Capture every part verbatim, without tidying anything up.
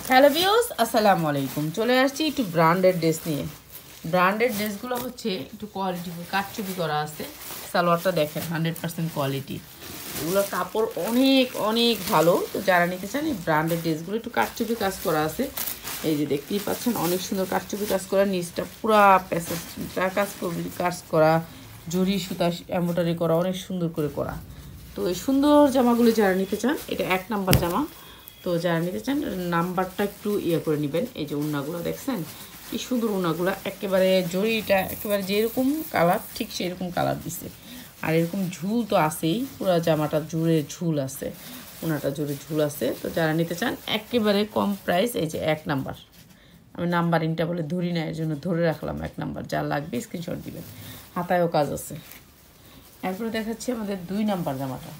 Hello viewers, আসসালামু আলাইকুম। চলে আসছি একটু ব্র্যান্ডেড ড্রেস নিয়ে। ব্র্যান্ডেড ড্রেসগুলো হচ্ছে একটু কোয়ালিটি কাটচুপি করা আছে। সালোয়ারটা দেখেন হান্ড্রেড পার্সেন্ট কোয়ালিটি, এগুলোর কাপড় অনেক অনেক ভালো। তো যারা নিতে চান এই ব্র্যান্ডেড ড্রেসগুলো একটু কাটচুপি কাজ করা আছে। এই যে দেখতেই পাচ্ছেন অনেক সুন্দর কাটচুপি কাজ করা, নিচটা পুরা প্যাসেজটা কাজ করবি কাজ করা, জরি সুতা এমব্রয়ডারি করা, অনেক সুন্দর করে করা। তো এই সুন্দর জামাগুলো যারা নিতে চান, এটা এক নাম্বার জামা। তো যারা নিতে চান নাম্বারটা একটু ইয়ে করে নেবেন। এই যে উন্নাগুলো দেখছেন কি সুন্দর উন্নাগুলো, একেবারে জরিটা একেবারে যেরকম কালার ঠিক সেরকম কালার দিছে। আর এরকম ঝুল তো আছেই, পুরো জামাটা জুড়ে ঝুল আছে, উনাটা জুড়ে ঝুল আছে। তো যারা নিতে চান একেবারে কম প্রাইস, এই যে এক নাম্বার। আমি নাম্বারিংটা বলে ধরি না, এর জন্য ধরে রাখলাম এক নাম্বার। যা লাগবে স্ক্রিনশট দিবেন, হাতায়ও কাজ আছে। এরপরে দেখাচ্ছি আমাদের দুই নাম্বার জামাটা।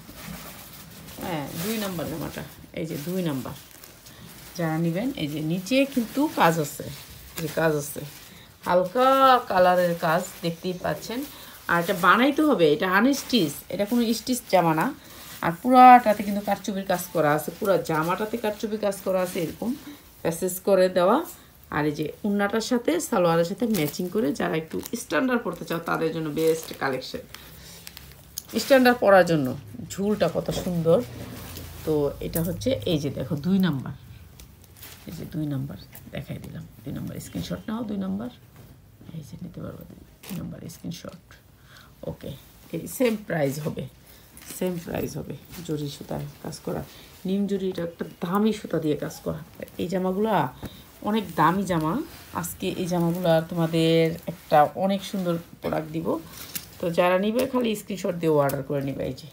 হ্যাঁ, দুই নাম্বার জামাটা, এই যে দুই নাম্বার যারা নেবেন, এই যে নিচে কিন্তু কাজ আছে, যে কাজ আছে হালকা কালারের কাজ দেখতেই পাচ্ছেন। আর এটা বানাইতে হবে, এটা আনস্টিচ, এটা কোনো স্টিচ জামা না। আর পুরাটাতে কিন্তু কারচুপির কাজ করা আছে, পুরো জামাটাতে কারচুপির কাজ করা আছে, এরকম প্যাসেজ করে দেওয়া। আর এই যে উন্নাটার সাথে সালোয়ারের সাথে ম্যাচিং করে যারা একটু স্ট্যান্ডার্ড পড়তে চাও তাদের জন্য বেস্ট কালেকশন। স্ট্যান্ডার্ড পরার জন্য ঝুলটা কত সুন্দর। তো এটা হচ্ছে এই যে দেখো দুই নাম্বার, এই যে দুই নাম্বার দেখাই দিলাম। দুই নাম্বার স্ক্রিনশট নাও, দুই নাম্বার এই যে নিতে পারবো, দুই নাম্বার স্ক্রিনশট। ওকে, এই সেম প্রাইস হবে, সেম প্রাইস হবে। জরি সুতায় কাজ করা, নিম জরি, এটা একটা দামি সুতা দিয়ে কাজ করা। এই জামাগুলা অনেক দামি জামা। আজকে এই জামাগুলা তোমাদের একটা অনেক সুন্দর প্রোডাক্ট দিব। তো যারা নিবে খালি স্ক্রিনশট দিয়ে অর্ডার করে নিবে। এই যে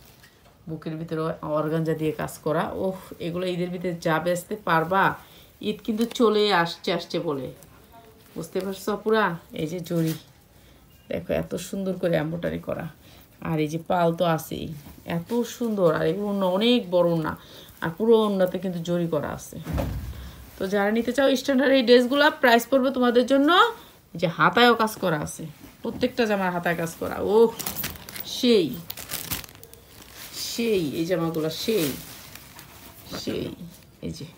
বুকের ভিতরে অর্গানজা দিয়ে কাজ করা। ওহ, এগুলো ঈদের ভিতরে যা বেচতে পারবা। ঈদ কিন্তু চলে আসছে আসছে বলে, বুঝতে পারছো পুরা। এই যে জরি দেখো এত সুন্দর করে এমব্রয়ডারি করা, আর এই যে পাল তো আছেই, এত সুন্দর। আর এগুলো অনেক বড় না, আর পুরো ওন্নাতে কিন্তু জরি করা আছে। তো যারা নিতে চাও স্ট্যান্ডার্ড এই ড্রেসগুলো, প্রাইস পড়বে তোমাদের জন্য যে হাতায়ও কাজ করা আছে, প্রত্যেকটা জামার হাতায় কাজ করা। ও সেই সেই এই জামাগুলো সেই সেই এই যে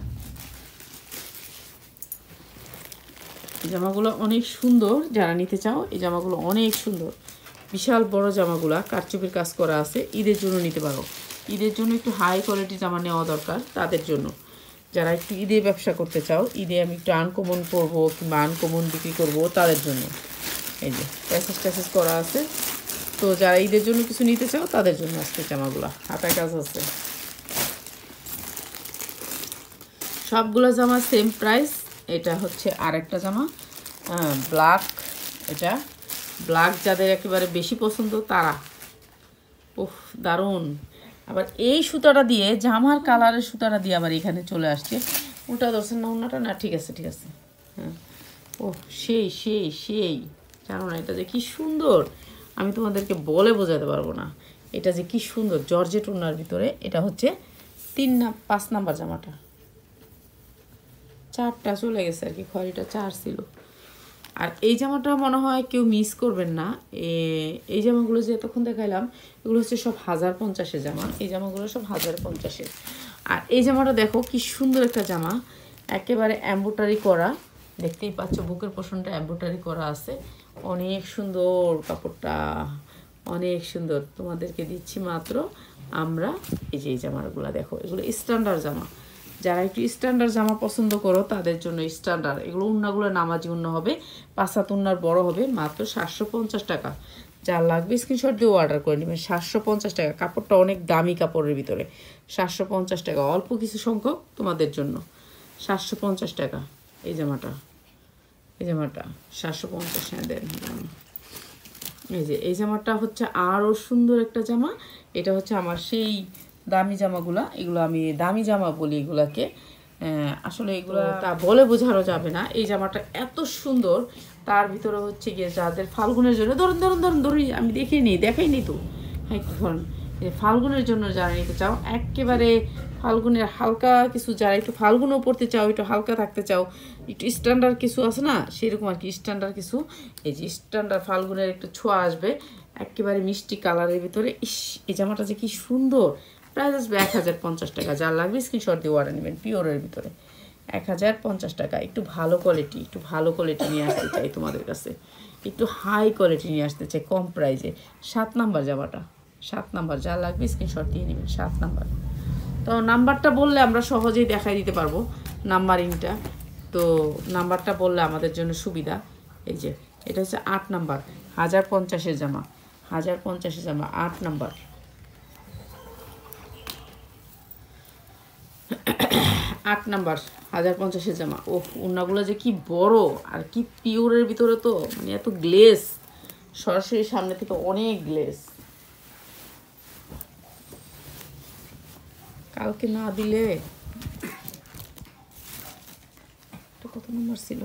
এই জামাগুলো অনেক সুন্দর। যারা নিতে চাও এই জামাগুলো অনেক সুন্দর, বিশাল বড় জামাগুলা কারচুপির কাজ করা আছে। ঈদের জন্য নিতে পারো, ঈদের জন্য একটু হাই কোয়ালিটির জামা নেওয়া দরকার তাদের জন্য। যারা একটু ঈদে ব্যবসা করতে চাও, ঈদে আমি একটু আনকমন করবো কিংবা আনকমন বিক্রি করবো তাদের জন্য এই যে প্যাসেজ ট্যাসেজ করা আছে। তো যারা ঈদের জন্য কিছু নিতে চাও তাদের জন্য আজকে জামাগুলা হাতায় কাজ আছে। সবগুলো জামা সেম প্রাইস। এটা হচ্ছে আরেকটা জামা ব্ল্যাক, এটা ব্ল্যাক যাদের একেবারে বেশি পছন্দ তারা, ওহ দারুণ। আবার এই সুতাটা দিয়ে, জামার কালারের সুতাটা দিয়ে আবার এখানে চলে আসছে। উল্টা ধরছেন না উন্নাটা? না, ঠিক আছে ঠিক আছে। হ্যাঁ, ওহ সেই সেই সেই, জানো না এটা যে কি সুন্দর, আমি তোমাদেরকে বলে বোঝাতে পারবো না। এটা যে কি সুন্দর জর্জেট উন্নার ভিতরে। এটা হচ্ছে তিন না পাঁচ নাম্বার জামাটা, চারটা চলে গেছে আর কি, খয়রিটা চার ছিল। আর এই জামাটা মনে হয় কেউ মিস করবেন না। এই জামাগুলো যে তখন দেখাইলাম এগুলো হচ্ছে সব হাজার পঞ্চাশের জামা, এই জামাগুলো সব হাজার পঞ্চাশের। আর এই জামাটা দেখো কি সুন্দর একটা জামা, একেবারে এমব্রয়ডারি করা, দেখতেই পাচ্ছ বুকের পোষণটা এমব্রয়ডারি করা আছে, অনেক সুন্দর কাপড়টা, অনেক সুন্দর। তোমাদেরকে দিচ্ছি মাত্র আমরা এই যে এই জামাগুলো দেখো, এগুলো স্ট্যান্ডার্ড জামা। যারা একটু স্ট্যান্ডার্ড জামা পছন্দ করো তাদের জন্য স্ট্যান্ডার্ড। এগুলো উন্নাগুলো নামাজি উন্না হবে, পাঁচ হাত উন্নার বড় হবে, মাত্র সাতশো পঞ্চাশ টাকা। যার লাগবে স্ক্রিনশট দিয়ে অর্ডার করে নেবেন। সাতশো পঞ্চাশ টাকা, কাপড়টা অনেক দামি কাপড়ের ভিতরে। সাতশো পঞ্চাশ টাকা, অল্প কিছু সংখ্যক তোমাদের জন্য। সাতশো পঞ্চাশ টাকা এই জামাটা, এই জামাটা সাতশো পঞ্চাশ হ্যাঁ দেন। এই যে এই জামাটা হচ্ছে আরও সুন্দর একটা জামা। এটা হচ্ছে আমার সেই দামি জামাগুলা, এগুলো আমি দামি জামা বলি এগুলাকে, আসলে এগুলো তা বলে বোঝানো যাবে না। এই জামাটা এত সুন্দর, তার ভিতরে হচ্ছে গিয়ে যাদের ফাল্গুনের জন্য, ধরুন ধরুন ধরুন ধরুন আমি দেখিয়ে নিই, দেখাই নি তো, হ্যাঁ ধরুন ফাল্গুনের জন্য যারা নিতে চাও, একেবারে ফাল্গুনের হালকা কিছু, যারা একটু ফাল্গুনও পড়তে চাও, একটু হালকা থাকতে চাও, একটু স্ট্যান্ডার্ড কিছু আছে না সেরকম আর কি, স্ট্যান্ডার্ড কিছু। এই যে স্ট্যান্ডার্ড ফাল্গুনের একটু ছোঁয়া আসবে, একেবারে মিষ্টি কালারের ভিতরে। ইস, এই জামাটা যে কি সুন্দর। প্রাইস আসবে এক হাজার পঞ্চাশ টাকা। যার লাগবে স্ক্রিনশট দিয়ে অর্ডার নেবেন, পিওরের ভিতরে। এক হাজার পঞ্চাশ টাকা। একটু ভালো কোয়ালিটি, একটু ভালো কোয়ালিটি নিয়ে আসতে চাই তোমাদের কাছে, একটু হাই কোয়ালিটি নিয়ে আসতে চাই কম প্রাইসে। সাত নাম্বার জামাটা, সাত নাম্বার, যা লাগবে স্ক্রিনশট দিয়ে নেবেন। সাত নাম্বার, তো নাম্বারটা বললে আমরা সহজেই দেখাই দিতে পারবো নাম্বারিংটা, তো নাম্বারটা বললে আমাদের জন্য সুবিধা। এই যে এটা হচ্ছে আট নাম্বার, হাজার পঞ্চাশের জামা, হাজার পঞ্চাশের জামা, আট নাম্বার, আট নাম্বার, হাজার পঞ্চাশের জামা। ও ওড়নাগুলো যে কি বড় আর কি পিওরের ভিতরে, তো মানে এত গ্লেস, সরাসরি সামনে থেকে অনেক গ্লেস। কালকে না দিলে কত নাম্বার ছিল?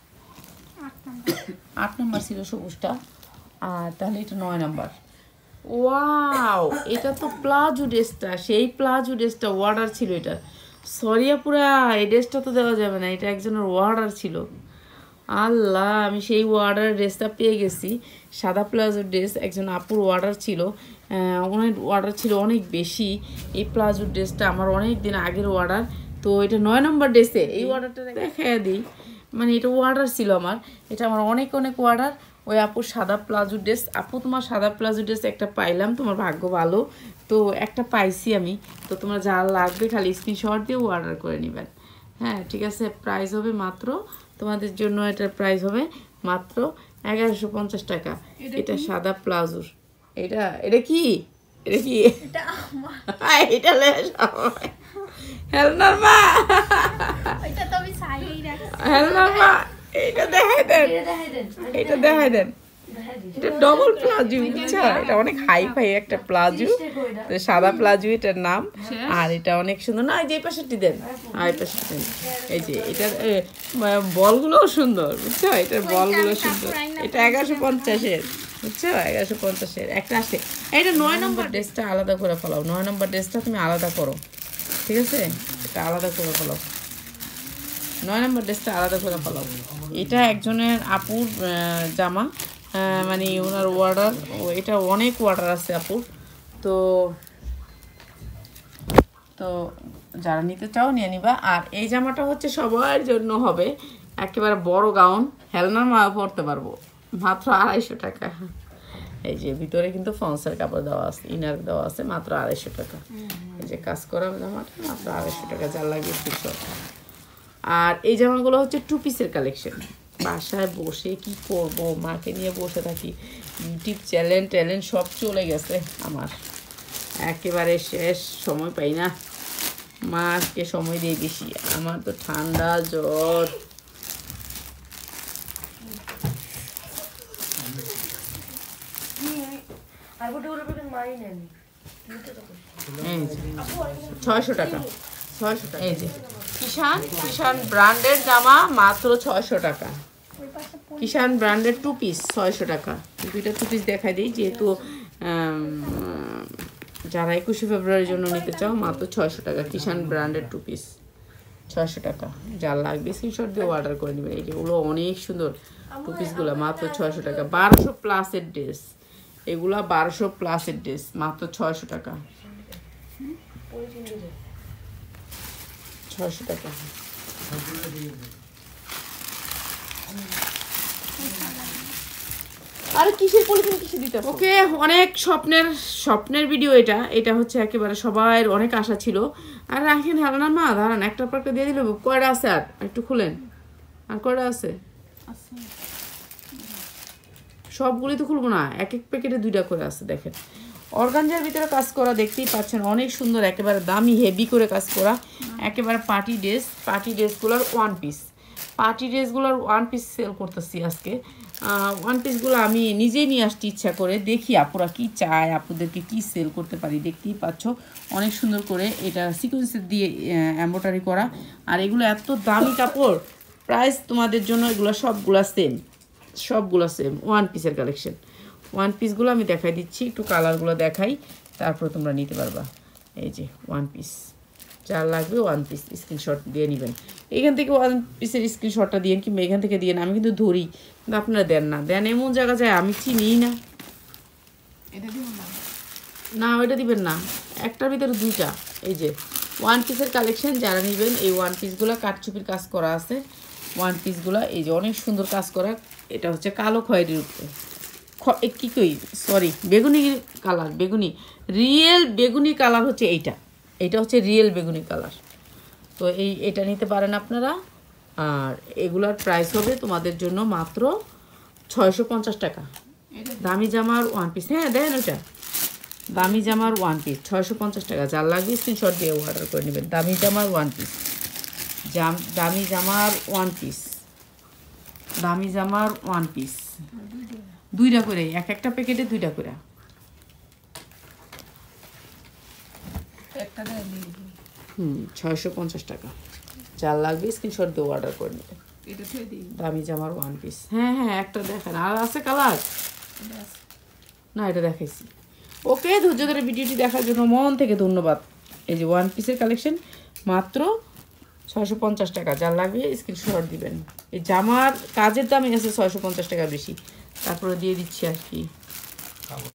আট নাম্বার ছিল সবুজটা, আর তাহলে এটা নয় নাম্বার। ওয়াও, এটা তো প্লাজো ড্রেসটা, সেই প্লাজো ড্রেসটা অর্ডার ছিল এটা। সরি আপুরা, এই ড্রেসটা তো দেওয়া যাবে না, এটা একজনের অর্ডার ছিল। আল্লাহ, আমি সেই অর্ডারের ড্রেসটা পেয়ে গেছি, সাদা প্লাজো ড্রেস, একজন আপুর অর্ডার ছিল, অনেক অর্ডার ছিল অনেক বেশি। এই প্লাজো ড্রেসটা আমার অনেক দিন আগের অর্ডার, তো এটা নয় নম্বর ড্রেসে। এই অর্ডারটা দেখাই দিই, মানে এটা অর্ডার ছিল আমার, এটা আমার অনেক অনেক অর্ডার। ওই আপুর সাদা প্লাজো ড্রেস, আপু তোমার সাদা প্লাজো ড্রেস একটা পাইলাম, তোমার ভাগ্য ভালো, তো একটা পাইছি আমি। তো তোমার যা লাগবে খালি স্ক্রিনশট দিয়ে অর্ডার করে নেবেন। হ্যাঁ ঠিক আছে, প্রাইস হবে মাত্র তোমাদের জন্য, এটার প্রাইস হবে মাত্র এগারোশো পঞ্চাশ টাকা। এটা সাদা প্লাজোর, এটা এটা কি এটা কি এটা হেলনার মা, হেলনার মা, এটা দেখাই দেন, এটা দেখাই দেন। এটা ডবল প্লাজো, বুঝছো, এটা অনেক হাই ফাই একটা প্লাজো, তো সাদা প্লাজো এটার নাম। আর এটা অনেক সুন্দর না, যে পাশেরটি দেন, এই পাশেরটি দেন। এই যে এটার বলগুলোও সুন্দর, বুঝছো, এটার বলগুলো সুন্দর। এটা এগারোশো পঞ্চাশের, বুঝছো, এগারোশো পঞ্চাশের একটা আসে। এটা নয় নম্বর ড্রেসটা আলাদা করে ফেলাও, নয় নম্বর ড্রেসটা তুমি আলাদা করো, ঠিক আছে, এটা আলাদা করে ফেলাও, নয় নম্বর ড্রেসটা আলাদা করে ফেলাও। এটা একজনের আপুর জামা, মানে ওনার অর্ডার, এটা অনেক অর্ডার আছে আপুর, তো তো যারা নিতে চাও নিয়ে নিবা। আর এই জামাটা হচ্ছে সবার জন্য হবে, একেবারে বড় গাউন, হেলনার মা পরতে পারবো, মাত্র আড়াইশো টাকা। এই যে ভিতরে কিন্তু ফন্সের কাপড় দেওয়া আছে, ইনার দেওয়া আছে, মাত্র আড়াইশো টাকা। এই যে কাজ করা জামাটা মাত্র আড়াইশো টাকা, যার লাগে তিনশো। আর এই জামাগুলো হচ্ছে টু পিসের কালেকশন। বাসায় বসে কি করব, মাকে নিয়ে বসে থাকি, ইউটিউব চ্যানেল ট্যালেন্ট সব চলে গেছে আমার, একেবারে শেষ, সময় পাই না, মাকে সময় দিয়ে দিছি। আমার তো ঠান্ডা জ্বর, ছয়শো টাকা, ছয়শো টাকা। এই যে কিষান, কিষান ব্র্যান্ডের জামা মাত্র ছয়শো টাকা। কিষান ব্র্যান্ডের টু পিস ছয়শো টাকা। দুইটা টু পিস দেখাই দিই, যেহেতু যারা একুশে ফেব্রুয়ারির জন্য নিতে চাও, মাত্র ছয়শো টাকা। কিষান ব্র্যান্ডের টু পিস ছয়শো টাকা, যার লাগবে স্ক্রিনশট দিয়ে অর্ডার করে নেবেন। এই যেগুলো অনেক সুন্দর টু পিসগুলো, মাত্র ছয়শো টাকা। বারোশো প্লাসের ড্রেস, এগুলা বারোশো প্লাসের ড্রেস, মাত্র ছয়শো টাকা, ছয়শো টাকা। আরে কিসের পলিথিন কিসে দিতে? ওকে, অনেক স্বপ্নের স্বপ্নের ভিডিও এটা, এটা হচ্ছে একেবারে সবার অনেক আশা ছিল। আর রাখেন হেলনা মা, দাঁড়ান একটা পার্কে দিয়ে দিল। কয়টা আছে আর একটু খুলেন, আর কয়টা আছে? সবগুলি তো খুলবো না, এক এক প্যাকেটে দুইটা করে আছে। দেখেন অর্গানজার ভিতরে কাজ করা, দেখতেই পাচ্ছেন অনেক সুন্দর, একেবারে দামি হেভি করে কাজ করা, একেবারে পার্টি ড্রেস। পার্টি ড্রেসগুলোর ওয়ান পিস, পার্টি ড্রেসগুলোর ওয়ান পিস সেল করতেছি আজকে। ওয়ান পিসগুলো আমি নিজেই নিয়ে আসতে ইচ্ছা করে, দেখি আপুরা কি চায়, আপুদেরকে কি সেল করতে পারি। দেখতেই পাচ্ছ অনেক সুন্দর করে এটা সিকোয়েন্সের দিয়ে এমব্রয়ডারি করা, আর এগুলো এত দামি কাপড়। প্রাইস তোমাদের জন্য এগুলো সবগুলা সেম, সবগুলো সেম ওয়ান পিসের কালেকশন। ওয়ান পিসগুলো আমি দেখাই দিচ্ছি, একটু কালারগুলো দেখাই, তারপর তোমরা নিতে পারবা। এই যে ওয়ান পিস, যার লাগবে ওয়ান পিস স্ক্রিনশট দিয়ে নেবেন। এখান থেকে ওয়ান পিসের স্ক্রিনশটটা দিয়ে, কিংবা এখান থেকে দিয়ে, আমি কিন্তু ধরি, কিন্তু আপনারা দেন না, দেন এমন জায়গা যায় আমি চিনিই না। এটা দিবেন না, না ওইটা দিবেন না, একটার ভিতরে দুইটা। এই যে ওয়ান পিসের কালেকশন যারা নেবেন এই ওয়ান পিসগুলো কাটচুপির কাজ করা আছে ওয়ান পিসগুলো এই যে অনেক সুন্দর কাজ করা এটা হচ্ছে কালো খয়েরির উপরে কি কই সরি বেগুনি কালার বেগুনি রিয়েল বেগুনি কালার হচ্ছে এইটা এটা হচ্ছে রিয়েল বেগুনি কালার তো এই এটা নিতে পারেন আপনারা আর এগুলার প্রাইস হবে তোমাদের জন্য মাত্র ছয়শো পঞ্চাশ টাকা দামি জামার ওয়ান পিস হ্যাঁ দেন ওটা দামি জামার ওয়ান পিস ছয়শো পঞ্চাশ টাকা যার লাগবে স্ক্রিনশট দিয়ে অর্ডার করে নেবেন দামি জামার ওয়ান পিস জাম দামি জামার ওয়ান পিস দামি জামার ওয়ান পিস দুইটা করে এক একটা প্যাকেটে দুইটা করে হুম ছয়শো পঞ্চাশ টাকা যার লাগবে স্ক্রিনশট দিয়ে অর্ডার করে নেবেন দামি জামার ওয়ান পিস হ্যাঁ হ্যাঁ একটা দেখেন আর আছে কালার না এটা দেখাইছি ওকে ধৈর্য ধরে ভিডিওটি দেখার জন্য মন থেকে ধন্যবাদ এই যে ওয়ান পিসের কালেকশন মাত্র ছয়শো পঞ্চাশ টাকা যার লাগবে স্ক্রিনশট দিবেন এই জামার কাজের দামই আছে ছয়শো পঞ্চাশ টাকা বেশি তারপরে দিয়ে দিচ্ছি আর কি